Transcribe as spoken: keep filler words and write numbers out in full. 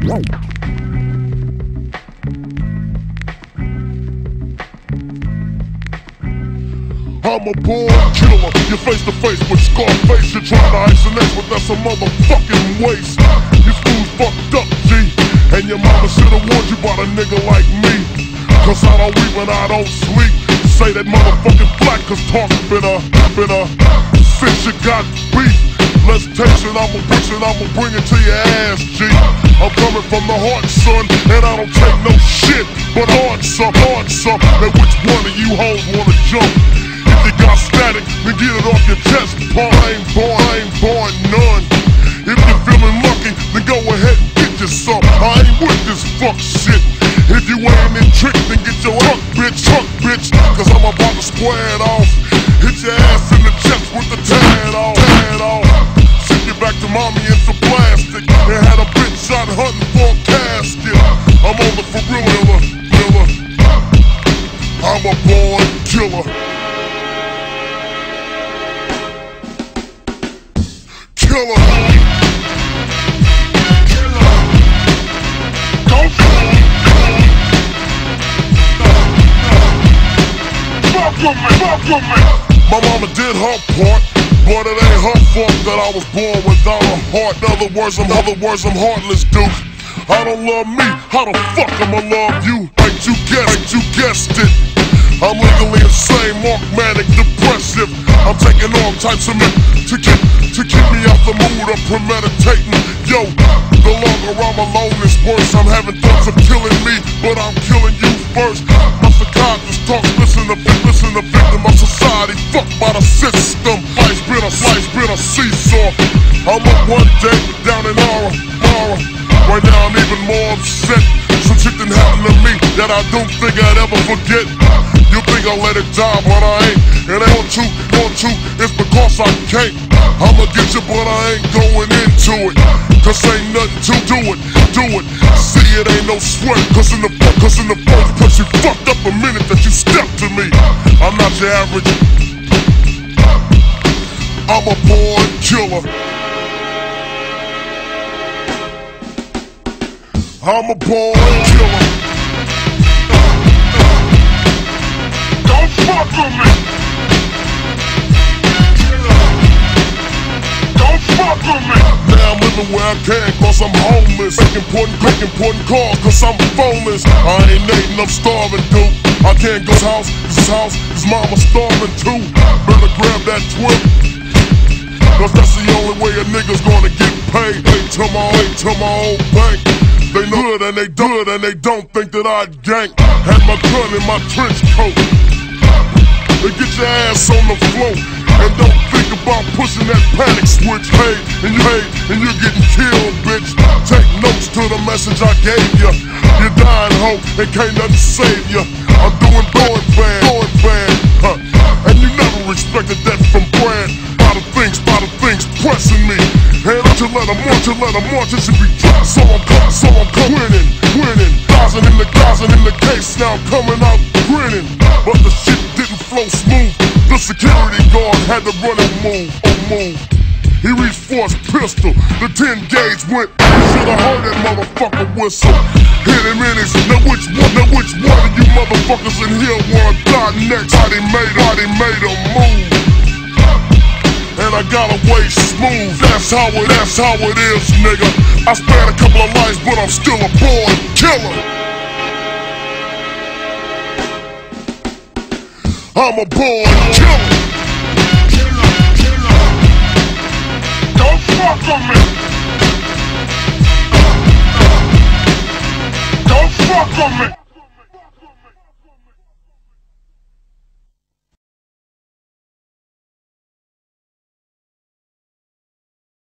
I'm a born killer. You're face to face with Scarface. You're trying to isolate, but that's a motherfucking waste. You fools fucked up, G. And your mama should've warned you about a nigga like me. Cause I don't weep when I don't sleep. Say that motherfucking black, cause talk's been a, been a, since you got beat. Let's taste it, I'ma push it, I'ma bring it to your ass, G. I'm coming from the heart, son, and I don't take no shit. But hard some, hard some, now which one of you hoes wanna jump? If you got static, then get it off your chest, Paul. I ain't born, I ain't born none. If you're feeling lucky, then go ahead and get you some. I ain't with this fuck shit. If you ain't in trick, then get your truck, bitch, truck, bitch. Cause I'm about to square it off. Hit your ass in the chest with the tan off, tan off. Ship you back to mommy in some plastic. And had a bitch shot hunting for a casket. I'm on the for real, killer, killer. I'm a born killer. Killer. Killer. Don't fuck with me, fuck with me. My mama did her part, but it ain't her fault that I was born without a heart. In other words, in other words, I'm heartless, dude. I don't love me, how the fuck I'ma love you? Ain't you guessed, ain't you guessed it? I'm legally insane, mark manic, depressive. I'm taking all types of men to keep, to keep me off the mood of premeditating. Yo, the longer I'm alone, it's worse. I'm having thoughts of killing me, but I'm killing you first. My psychiatrist talks, listen to, listen to victim of society, fucked by the system. Life's been a, life's been a seesaw. I'm up one day, down in Aura, Aura. Right now I'm even more upset. Some shit done happened to me that I don't think I'd ever forget. You think I'll let it die, but I ain't. And I want to, want to, it's because I can't. I'ma get you, but I ain't going into it. Cause ain't nothing to do it, do it. See, it ain't no sweat. Cause in the, cause in the first place you fucked up the minute that you stepped to me. I'm not your average. I'm a born killer. I'm a born killer. Don't fuck with me. Don't fuck with me. Now I'm living where I can cause I'm homeless. Making important, making important calls cause I'm phoneless. I ain't eating, I'm starving, dude. I can't go to his house, his house, his mama starving too. Better grab that twip. Cause that's the only way a nigga's gonna get paid. Pay to my, pay to my old bank. They know it and they do it and they don't think that I'd gank. Had my gun in my trench coat. They get your ass on the floor and don't think about pushing that panic switch. Hey, and you hey, and you're getting killed, bitch. Take notes to the message I gave ya. You're dying, ho, and can't nothing save ya. I'm doing going bad, going bad, huh? And you never respected that from Brad. Lot of things, lot of things pressing me. And I should let them march, you let them march, it should be dropped. So I'm coming, so I'm coming, winning, winning. Thousand in the thousand in the case, now I'm coming out grinning. But the shit didn't flow smooth. The security guard had to run and move, oh move. He reached for his pistol, the ten gauge went. You should've heard that motherfucker whistle. Hit him in his, now which one, now which one of you motherfuckers in here wanna die next? How they made, how they made a move. And I got away smooth, that's how it, that's how it is, nigga. I spared a couple of lives, but I'm still a born killer. I'm a born killer.